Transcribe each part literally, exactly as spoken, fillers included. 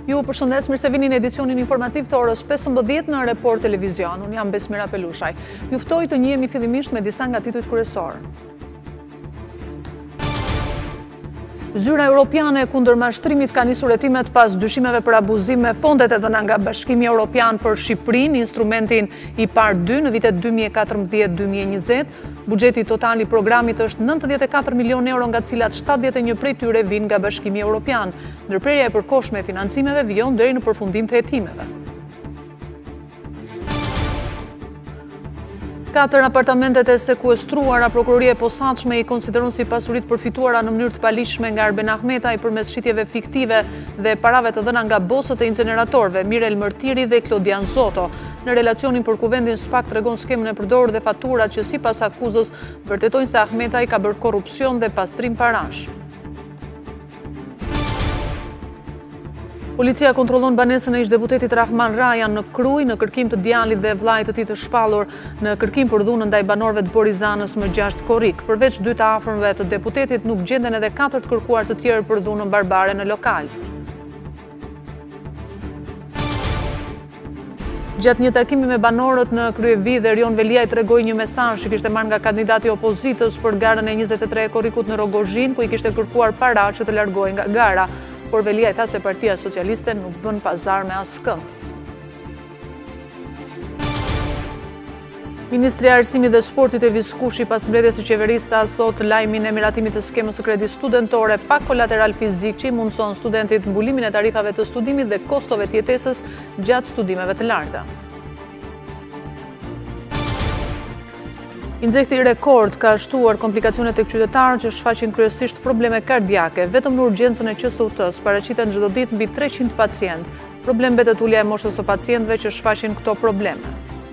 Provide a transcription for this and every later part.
Ju përshëndes, mirë se vini në edicionin informativ të orës pesëmbëdhjetë në Report Televizion. Unë jam Besmira Pelushaj. Ju ftoj të njihemi fillimisht me disa nga titujt kryesorë. Zyra Europiane kundër mashtrimit ka nisur hetimet pas dyshimeve për abuzim me fondet e dhëna nga Bashkimi Evropian për Shqipërinë, instrumentin I par dy në vitet dy mijë e katërmbëdhjetë dy mijë e njëzet. Buxheti total I programit është nëntëdhjetë e katër milion euro, nga të cilat shtatëdhjetë e një prej tyre vijnë nga Bashkimi Evropian. Ndërprerja e përkohshme e financimeve vijon deri në përfundim të hetimeve. Katër apartamentet e sekuestruara prokuroria e posaçme I konsideron si pasuritë përfituara në mënyrë të palishme nga Arben Ahmetaj përmes shitjeve fiktive dhe parave të dhëna nga bosët e inceneratorëve Mirel Mërtiri dhe Klodian Zoto. Në relacionin për kuvendin SPAK tregon skemën e përdorur dhe faturat që sipas akuzës vërtetojnë se Ahmetaj ka bërë korrupsion dhe pastrim parash. Policia kontrollon banesën e ish-deputetit Rahman Rajan në Kruj në kërkim të djalit dhe vllait të tij të shpallur në kërkim për dhunë ndaj banorëve të Borizanës më gjashtë korrik. Përveç dy të afërmëve të deputetit, nuk gjenden edhe katër të kërkuar të tjerë për dhunën barbare në lokal. Gjatë një takimi me banorët në Kryevi dhe Rion Veliaj tregoi një mesazh që kishte marrë nga kandidati I opozitës për garën e njëzet e tre e korrikut në Rogozhin, ku I kishte kërkuar para që të largohej nga gara. Por Veliaj tha se Partia Socialiste nuk bën pazar me askënd. Ministri I Arsimit dhe Sportit e Viskushi pas mbledhjes së qeverisë ta sot lajmin e miratimit të skemës së kredit studentore pa kolateral fizik që I mundson studentit mbulimin e tarifave të studimit dhe kostove të jetesës gjatë studimeve të larta. Injekti I rekord ka shtuar komplikacionet tek qytetarët që shfaqin kryesisht probleme kardiake. Vetëm në urgjencën e Q S U T-s paraqiten çdo ditë mbi treqind pacient. Problem mbetet ulja e moshës së pacientëve që shfaqin këto probleme.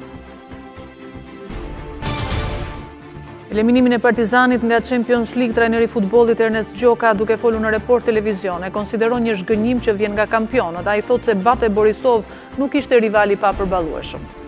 Eliminimin e Partizanit nga Champions League trajneri I futbollit Ernest Gjoka, duke folur në Report Televizion, e konsideron një zhgënjim që vjen nga kampionët. Ai thotë se Bate Borisov nuk ishte rival I papërballueshëm.